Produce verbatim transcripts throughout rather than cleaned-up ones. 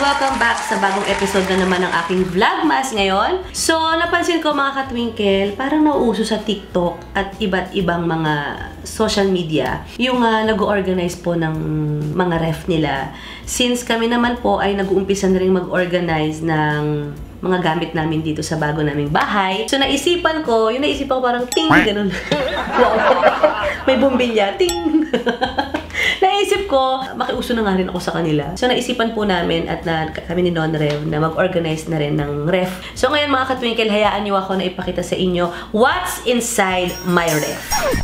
Welcome back sa bagong episode na naman ng aking Vlogmas ngayon. So, napansin ko mga katwinkle, parang nauuso sa TikTok at iba't ibang mga social media yung uh, nag-organize po ng mga ref nila. Since kami naman po ay nag-uumpisa na rin mag-organize ng mga gamit namin dito sa bago naming bahay. So, naisipan ko, yung naisipan ko parang ting, ganun. Wow. May bumbilya, ting. Naisip ko, makiuso na nga rin ako sa kanila. So, naisipan po namin at na, kami ni Non-Rev na mag-organize na rin ng ref. So, ngayon mga katwinkle, hayaan niyo ako na ipakita sa inyo what's inside my ref.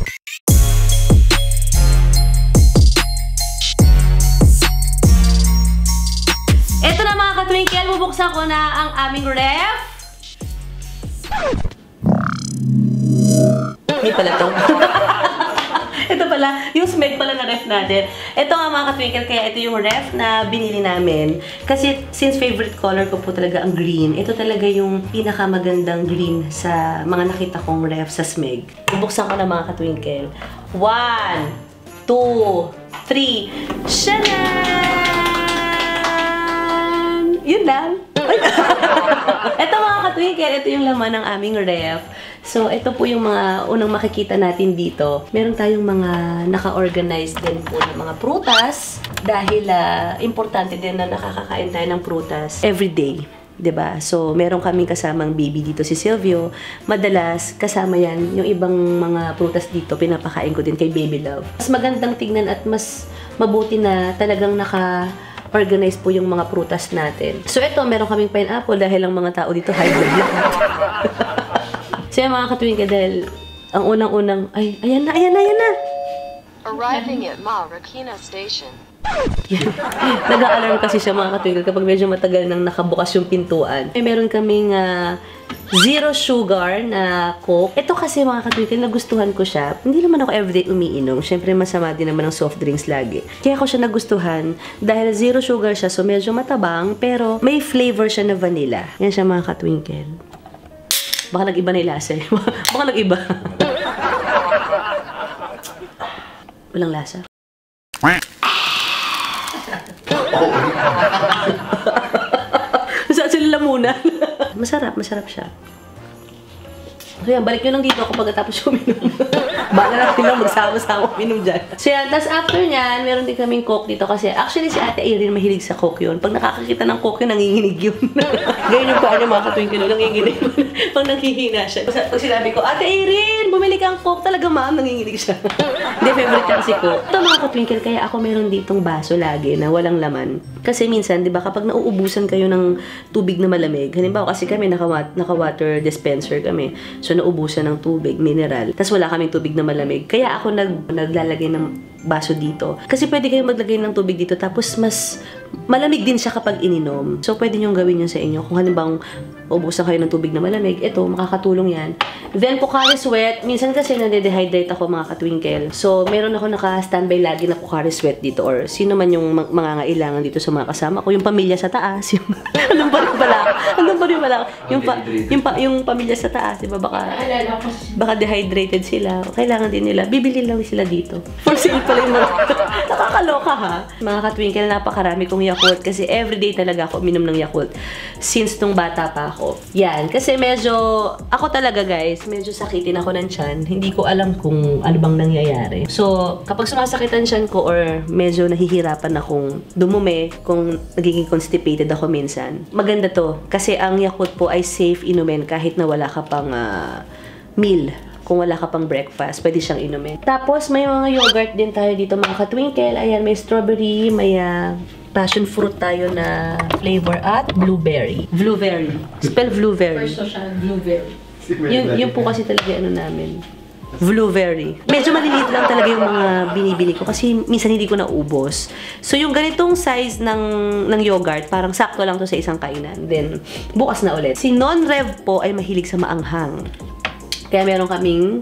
Ito na mga katwinkle, bubuksan ko na ang aming ref. May pala to. Ito pala, yung smeg pala na ref natin. Ito nga mga katwinkle, kaya ito yung ref na binili namin. Kasi since favorite color ko po talaga ang green, ito talaga yung pinakamagandang green sa mga nakita kong ref sa smeg. Bubuksan ko na mga katwinkle. One, two, three. Shanan! Yun lang. Ito mga katwinkle, ito yung laman ng aming ref. So, ito po yung mga unang makikita natin dito. Meron tayong mga naka-organize din po ng mga prutas dahil uh, importante din na nakakakain tayo ng prutas everyday. Diba? So, meron kaming kasamang baby dito si Silvio. Madalas, kasama yan. Yung ibang mga prutas dito, pinapakain ko din kay Baby Love. Mas magandang tignan at mas mabuti na talagang naka organize po yung mga prutas natin. So, ito, meron kaming pineapple dahil ang mga tao dito high blood lahat. So, yung mga katwinkle, dahil ang unang-unang, ay, ayan na, ayan na, ayan na! Arriving at Marikina Station. Nag-a-alarm kasi siya mga katwinkle kapag medyo matagal nang nakabukas yung pintuan. May meron kaming uh, zero sugar na Coke. Ito kasi mga katwinkle, nagustuhan ko siya. Hindi naman ako everyday umiinom. Siyempre, masama din naman ang soft drinks lagi. Kaya ko siya nagustuhan dahil zero sugar siya, so medyo matabang, pero may flavor siya na vanilla. Yan siya mga katwinkle. Baka nag-iba na yung lasa eh. Baka nag-iba. Walang lasa. Saan sila lamunan? Masarap, masarap siya. So yan, balik nyo lang dito ako pagkatapos uminom. Bala natin lang magsama-sama uminom dyan. So yan, tapos after nyan, meron din kaming Coke dito kasi actually si Ate Irene mahilig sa Coke yun. Pag nakakakita ng Coke yun, nanginginig yun. Ganyan yung paano mga katwinkle, nanginginig. Pag nanghihina siya. Pag sinabi ko, Ate Irene, bumili kang Coke, talaga ma'am, nanginginig siya. Hindi, favorite niya kasi Coke. Ito mga katwinkle, kaya ako meron ditong baso lagi na walang laman. Kasi minsan, di ba, kapag nauubusan kayo ng tubig na malamig, halimbawa kasi kami naka-water dispenser kami. So, naubusan ng tubig, mineral. Tapos wala kaming tubig na malamig. Kaya ako nag, naglalagay ng baso dito. Kasi pwede kayong maglagay ng tubig dito tapos mas malamig din siya kapag ininom. So, pwede nyo gawin yun sa inyo. Kung halimbawa ubusan kayo ng tubig na malamig, ito, makakatulong yan. Then, Pocari Sweat. Minsan kasi nade-dehydrate ako mga katwinkle. So, meron ako naka-standby lagi na Pocari Sweat dito or sino man yung mga ngailangan dito sa mga kasama ko. Yung pamilya sa taas. Yung, anong pa rin pala? Anong pa rin pala? Yung, pa, yung, pa, yung pamilya sa taas, diba? Baka, baka dehydrated sila. Kailangan din nila. Bibili lang sila dito. For sale pala yung mga... Nakakaloka ha? Mga katwinkle, napakarami kong Yakult kasi everyday talaga ako uminom ng Yakult. Since nung bata pa ako. Yan. Kasi medyo... Ako talaga guys, medyo sakitin ako ng tiyan. Hindi ko alam kung ano bang nangyayari. So, kapag sumasakit ang tiyan ko or medyo nahihirapan akong dumumi, kung nagiging constipated ako minsan, maganda to. Kasi ang Yakult po ay safe inumin kahit na wala ka pang uh, meal. Kung wala ka pang breakfast, pwede siyang inumin. Tapos, may mga yogurt din tayo dito mga katwinkle. Ayan, may strawberry, may uh, passion fruit tayo na flavor at blueberry. Blueberry. Spell blueberry. First siya, blueberry. Yun, yun po kasi talaga ano namin. Blueberry. Medyo maliliit lang talaga yung mga binibili ko kasi minsan hindi ko naubos. So, yung ganitong size ng, ng yogurt, parang sakto lang to sa isang kainan. Then, bukas na ulit. Si Non-Rev po ay mahilig sa maanghang. Kaya meron kaming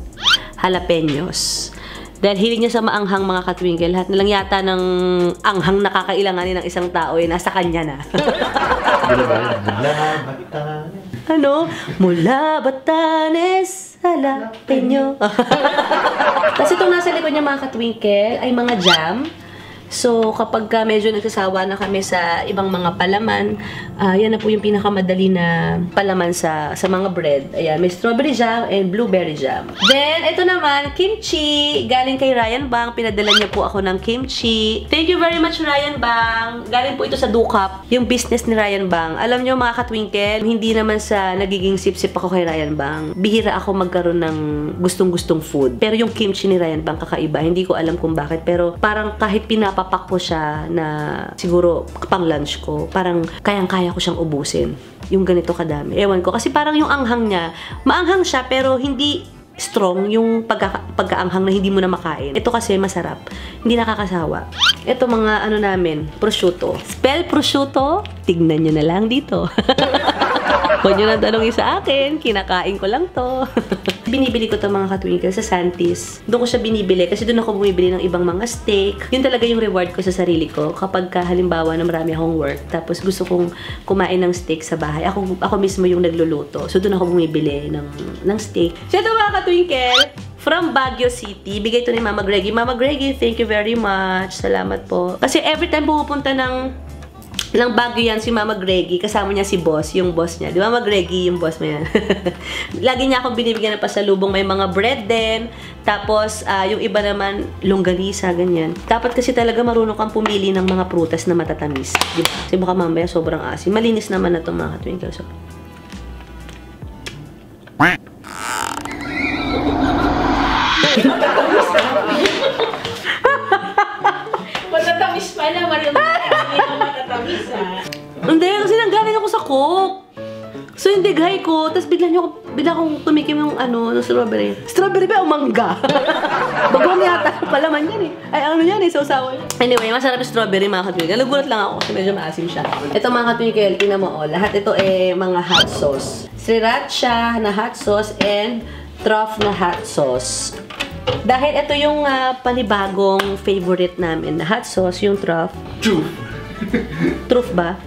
jalapenos. Dahil hilig niya sa maanghang mga katwinkle, lahat na lang yata ng anghang nakakailanganin ng isang tao ay nasa kanya na. Ano? Mula Batanes, jalapeno. Tapos itong nasa likod niya mga katwinkle ay mga jam. So, kapag ka medyo nagsasawa na kami sa ibang mga palaman, uh, yan na po yung pinakamadali na palaman sa sa mga bread. Ayan, may strawberry jam and blueberry jam. Then, ito naman, kimchi. Galing kay Ryan Bang. Pinadala niya po ako ng kimchi. Thank you very much, Ryan Bang. Galing po ito sa Dukap, yung business ni Ryan Bang. Alam niyo mga katwinkle, hindi naman sa nagiging sip-sip ako kay Ryan Bang. Bihira ako magkaroon ng gustong-gustong food. Pero yung kimchi ni Ryan Bang kakaiba. Hindi ko alam kung bakit. Pero parang kahit pinapa papak ko siya na siguro pang lunch ko, parang kayang-kaya ko siyang ubusin. Yung ganito kadami. Ewan ko. Kasi parang yung anghang niya, maanghang siya pero hindi strong yung pagka, pagkaanghang na hindi mo na makain. Ito kasi masarap. Hindi nakakasawa. Ito mga ano namin, prosciutto. Spell prosciutto? Tignan nyo na lang dito. Huwag nyo na tanongin sa akin. Kinakain ko lang to. Binibili ko to mga katwinkle sa Santis. Doon ko siya binibili kasi doon ako bumibili ng ibang mga steak. Yun talaga yung reward ko sa sarili ko. Kapag ka, halimbawa na marami akong work, tapos gusto kong kumain ng steak sa bahay, ako, ako mismo yung nagluluto. So doon ako bumibili ng, ng steak. So ito mga katwinkle, from Baguio City. Bigay ito ni Mama Greggy. Mama Greggy, thank you very much. Salamat po. Kasi every time pupunta ng lang Baguio yan si Mama Greggy, kasama niya si boss, yung boss niya. Di ba Mama Greggy, yung boss mo yan? Lagi niya akong binibigyan ng pasalubong, may mga bread din. Tapos, uh, yung iba naman, longganisa, ganyan. Dapat kasi talaga marunong kang pumili ng mga prutas na matatamis. Di ba? Kasi baka mamaya sobrang asim. Malinis naman na itong mga katwinkle. So, matatamis pa na, marunong matatamis ha. Hindi, kasi nanggaling ako sa Coke. So, yung dighay ko, tapos bigla niyo ako, bigla akong tumikim yung ano, ng strawberry. Strawberry ba o mangga? Bagong yata, palaman yan eh. Ay, ano yan eh, sausawa yun. Anyway, masarap yung strawberry mga katwinkle. Nagulat lang ako kasi medyo maasim siya. Ito mga katwinkle, tingnan mo, oh, lahat ito eh mga hot sauce. Sriracha na hot sauce and truff na hot sauce. Dahil ito yung uh, panibagong favorite namin na hot sauce, yung truff. Truff. Truff ba?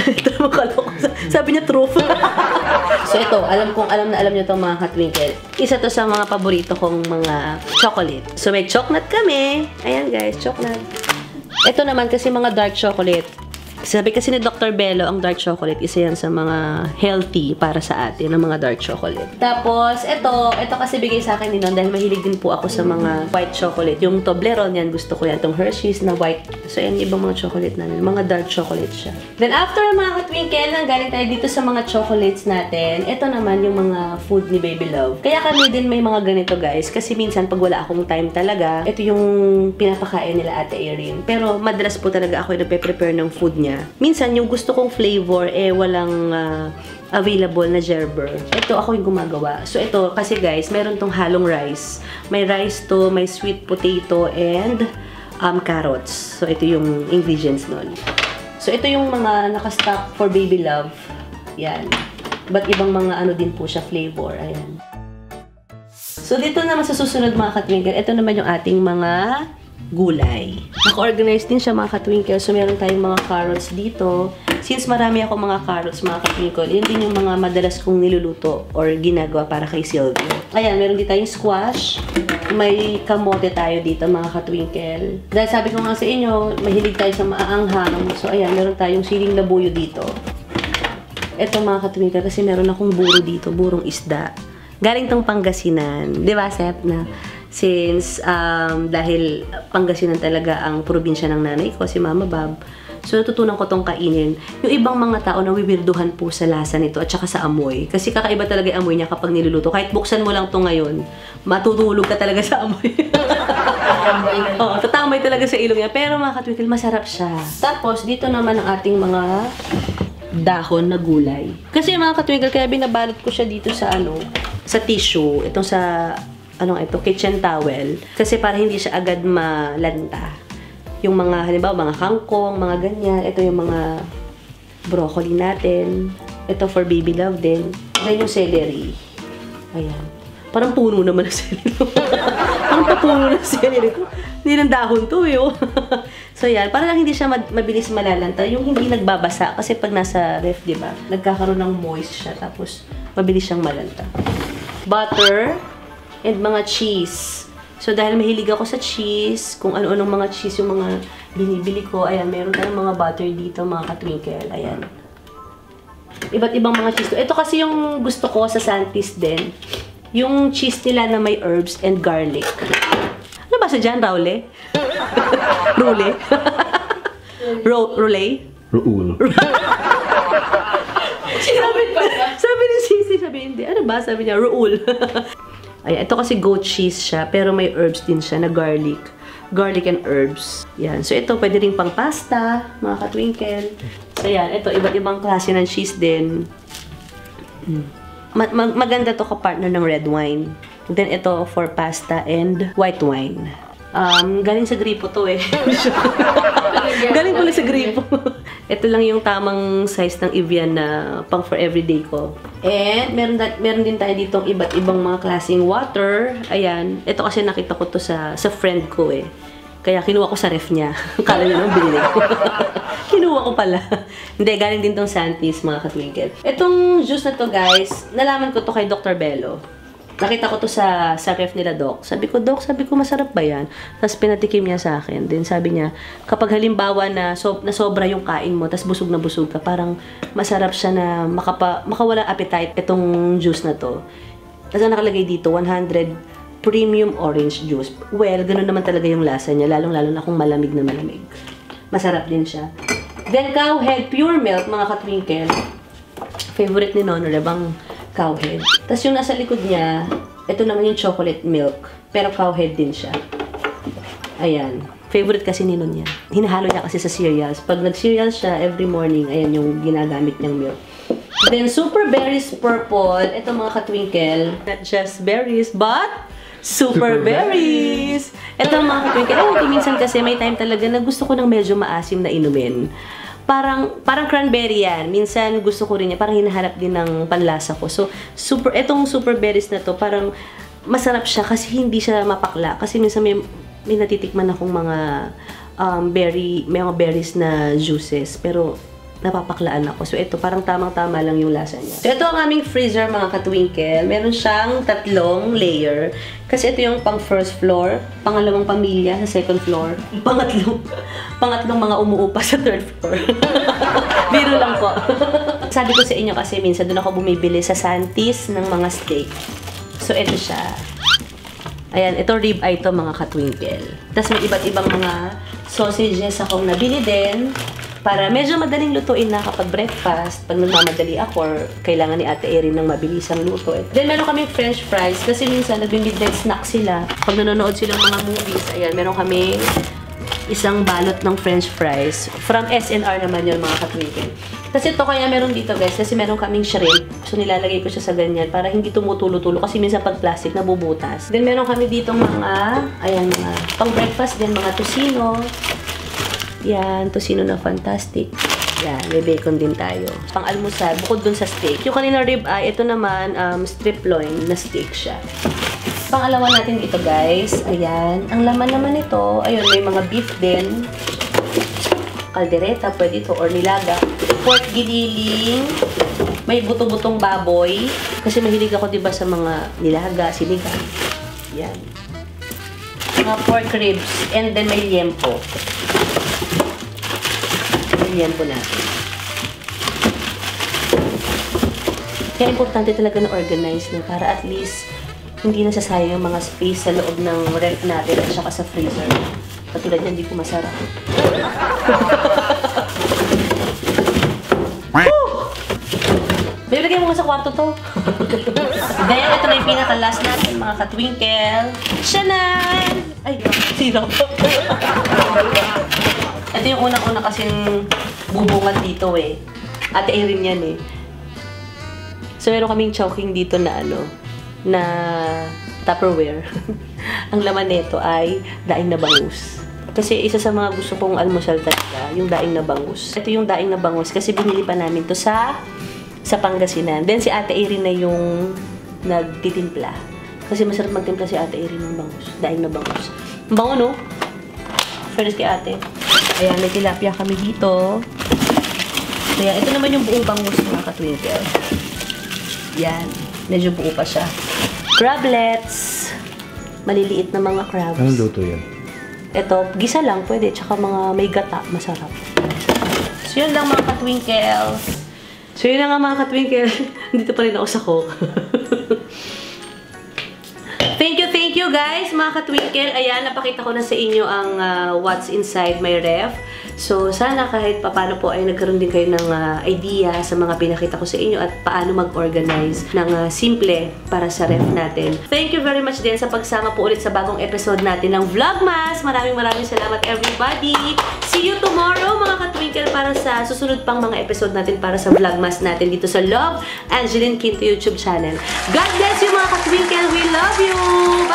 Sabi niya truff. So ito, alam kong alam na alam niyo itong mga katwinkle. Isa to sa mga paborito kong mga chocolate. So may chocolate kami. Ayan guys, chocolate. Ito naman kasi mga dark chocolate. Sabi kasi ni Doctor Bello, ang dark chocolate, isa yan sa mga healthy para sa atin, ang mga dark chocolate. Tapos, ito, ito kasi bigay sa akin din nun dahil mahilig din po ako sa mga white chocolate. Yung Toblerone, yan, gusto ko yan. Itong Hershey's na white. So, yan, ibang mga chocolate namin. Mga dark chocolate siya. Then, after mga katwinkle, nanggaling tayo dito sa mga chocolates natin. Ito naman yung mga food ni Baby Love. Kaya kami din may mga ganito, guys. Kasi minsan, pag wala akong time talaga, ito yung pinapakain nila Ate Erin. Pero, madalas po talaga ako yung nagpe-prepare ng food niya. Minsan, yung gusto kong flavor, eh, walang uh, available na gerber. Ito, ako yung gumagawa. So, ito, kasi guys, meron tong halong rice. May rice to, may sweet potato, and um, carrots. So, ito yung ingredients nun. So, ito yung mga nakastock for Baby Love. Yan. But ibang mga ano din po siya, flavor. Ayan. So, dito naman sa susunod mga katwinkle, ito naman yung ating mga gulay. Naka-organize din siya mga katwinkle. So, meron tayong mga carrots dito. Since marami ako mga carrots, mga katwinkle, yun din yung mga madalas kong niluluto or ginagawa para kay Silvio. Ayan, meron din tayong squash. May kamote tayo dito, mga katwinkle. Dahil sabi ko nga sa inyo, mahilig tayo sa maaanghang. So, ayan, meron tayong siling labuyo dito. Ito mga katwinkle, kasi meron akong buro dito, burong isda. Galing tong Pangasinan. Di ba, Sep, na since um, dahil Pangasinan talaga ang probinsya ng nanay ko, si Mama Bob. So, natutunan ko tong kainin. Yung ibang mga tao na wiwirduhan po sa lasa nito at saka sa amoy. Kasi kakaiba talaga yung amoy niya kapag niluluto. Kahit buksan mo lang to ngayon, matutulog ka talaga sa amoy. Oo, tatamay talaga sa ilong niya. Pero mga katwinkle, masarap siya. Tapos, dito naman ang ating mga dahon na gulay. Kasi mga katwinkle, kaya binabalot ko siya dito sa ano, sa tissue. Itong sa anong ito, kitchen towel. Kasi para hindi siya agad malanta. Yung mga, halimbawa, mga kangkong, mga ganyan. Ito yung mga broccoli natin. Ito for Baby Love din. Then yung celery. Ayan. Parang puno naman na celery. Parang papuno na celery. Hindi ng dahon to eh. Oh. So yan, para lang hindi siya mabilis malalanta. Yung hindi nagbabasa. Kasi pag nasa ref, di ba? Nagkakaroon ng moist siya. Tapos, mabilis siyang malanta. Butter. And mga cheese. So, dahil mahilig ako sa cheese, kung ano-anong mga cheese yung mga binibili ko. Ayan, meron tayong mga butter dito, mga katwinkle. Ayan. Iba't ibang mga cheese. Ito kasi yung gusto ko sa Santis din. Yung cheese nila na may herbs and garlic. Ano ba sa dyan, Raule? Rule? Ro Rule? Ruul. sabi, sabi ni Sisi, sabi hindi. Ano ba? Sabi niya, Ruul. Ayan, ito kasi goat cheese siya, pero may herbs din siya na garlic. Garlic and herbs. Yan. So, ito, pwede rin pang pasta, mga katwinkle. So, yan. Ito, iba't ibang klase ng cheese din. Mag mag maganda to ka-partner ng red wine. Then, ito for pasta and white wine. Um, galing sa gripo to eh. Galing pala sa gripo. Ito lang yung tamang size ng Evian na pang for everyday ko. And meron, da, meron din tayo ditong iba't ibang mga klaseng water. Ayan. Ito kasi nakita ko to sa, sa friend ko eh. Kaya kinuha ko sa ref niya. Kala niya nung binili ko. Kinuha ko pala. Hindi, galing din tong Santis, mga katwinkle. Itong juice na to guys, nalaman ko to kay Doctor Bello. Nakita ko to sa, sa ref nila, Doc. Sabi ko, Doc, sabi ko, masarap ba yan? Tapos pinatikim niya sa akin. Then sabi niya, kapag halimbawa na, so, na sobra yung kain mo, tapos busog na busog ka, parang masarap siya na makapa, makawala appetite itong juice na to. Tapos ang nakalagay dito, one hundred premium orange juice. Well, ganun naman talaga yung lasa niya, lalong-lalo na kung malamig na malamig. Masarap din siya. Then, Cowhead Pure Milk, mga katwinkle. Favorite ni Nono, bang Cowhead. Tapos yung nasa likod niya, ito naman yung chocolate milk. Pero Cowhead din siya. Ayan. Favorite kasi ni Nun yan. Hinahalo niya kasi sa cereals. Pag nag-cereals siya, every morning, ayan yung ginagamit niyang milk. Then, Super Berries Purple. Ito mga katwinkle. Not just berries, but Super, Super Berries! Ito mga katwinkle. Eh, minsan kasi may time talaga na gusto ko ng medyo maasim na inumin. Parang, parang cranberry yan. Minsan gusto ko rin yan. Parang hinahanap din ng panlasa ko. So, super, etong super berries na to, parang masarap siya kasi hindi siya mapakla. Kasi minsan may, may natitikman akong mga um, berry, may mga berries na juices. Pero, napapaklaan ako. So, ito, parang tamang-tama lang yung lasa niya. So, ito ang aming freezer, mga katwinkle. Meron siyang tatlong layer. Kasi ito yung pang first floor, pangalawang pamilya sa second floor, pangatlong, pangatlong mga umuupa sa third floor. Biro lang po. Sabi ko sa inyo kasi minsan doon ako bumibili sa Santis ng mga steak. So, ito siya. Ayan, ito rib eye to, mga katwinkle. Tapos may iba't ibang mga sausages akong nabili din. Para medyo madaling lutuin na kapag breakfast, pag nagmamadali ako or kailangan ni Ate Erin ng mabilisang luto. Then meron kaming french fries kasi minsan nagbi-midnight snack sila. Pag nanonood sila ng mga movies, ayan, meron kaming isang balot ng french fries. From S N R naman yun, mga katwinkle. Kasi ito kaya meron dito guys, kasi meron kaming shrimp. So nilalagay ko siya sa ganyan para hindi tumutulo-tulo kasi minsan pag plastic nabubutas. Then meron kami dito mga, ayan, mga pang breakfast din, mga tocino. Yan, tocino na fantastic. Yan, may bacon din tayo. Pang-almusal, bukod dun sa steak. Yung kanina rib eye, ito naman, um, strip loin na steak siya. Pangalawa natin dito, guys. Ayan. Ang laman naman ito, ayun, may mga beef din. Kaldereta, pwede ito, or nilaga. Pork giniling. May buto-butong baboy. Kasi mahilig ako, diba, sa mga nilaga, sinigang. Yan. Mga pork ribs. And then may liempo. Yan po natin. Kaya importante talaga na organize na para at least hindi nasasayang yung mga space sa loob ng ref natin at saka sa freezer. Katulad yan, hindi ko masarap. Bibigyan mo nga sa kwarto to. Then, ito na yung pinaka-last natin, mga katwinkle. Shanan! Ay, sino? Ito yung unang-una kasing bubungan dito eh. Ate Erin yan eh. So, meron kaming chowking dito na ano, na Tupperware. Ang laman nito ay daing na bangus. Kasi isa sa mga gusto kong almusal talaga, yung daing na bangus. Ito yung daing na bangus kasi binili pa namin to sa sa Pangasinan. Then si Ate Erin na yung nagtitimpla. Kasi masarap magtimpla si Ate Erin ng bangus. Daing na bangus. Ang bango, no? Fairness kay ate. Ayan, may tilapia kami dito. Ayan, ito naman yung buong bangus, mga katwinkle. Yan. Medyo buo pa siya. Crablets. Maliliit na mga crabs. Anong luto yan? Ito, gisa lang pwede. Tsaka mga may gata, masarap. So, yun lang mga katwinkle. So, yun lang nga mga katwinkle. Dito pa rin ako sa coke. Thank you, thank you guys, mga katwinkle. Ayan, napakita ko na sa inyo ang uh, what's inside my ref. So, sana kahit paano po ay nagkaroon din kayo ng uh, idea sa mga pinakita ko sa inyo at paano mag-organize ng uh, simple para sa ref natin. Thank you very much din sa pagsama po ulit sa bagong episode natin ng Vlogmas. Maraming maraming salamat everybody. See you tomorrow mga katwinkle para sa susunod pang mga episode natin para sa Vlogmas natin dito sa Love Angeline Quinto YouTube channel. God bless you mga katwinkle. We love you!